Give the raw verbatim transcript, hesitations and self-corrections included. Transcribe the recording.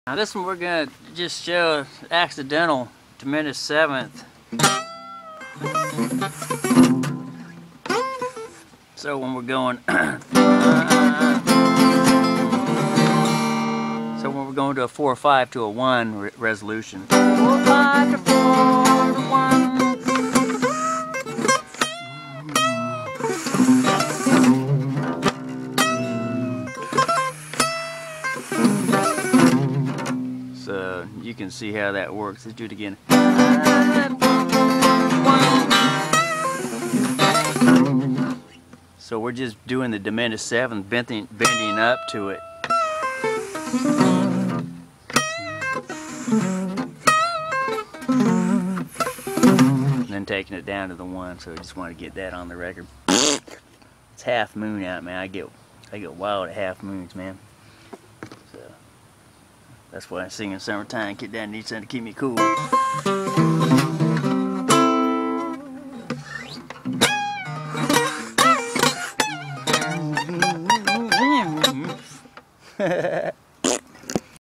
Now this one we're gonna just show accidental diminished seventh. So when we're going, so when we're going to a four five to a one re resolution. Four five to four to one. So you can see how that works. Let's do it again. So we're just doing the diminished seventh, bending, bending up to it. And then taking it down to the one. So I just want to get that on the record. It's half moon out, man. I get I get wild at half moons, man. So that's why I sing in summertime. Get down and need something to keep me cool.